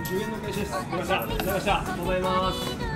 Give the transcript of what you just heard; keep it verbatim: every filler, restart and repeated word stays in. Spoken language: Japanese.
じゅうえんの開始です。わかりました。ありがとうございました。ありがとうございます。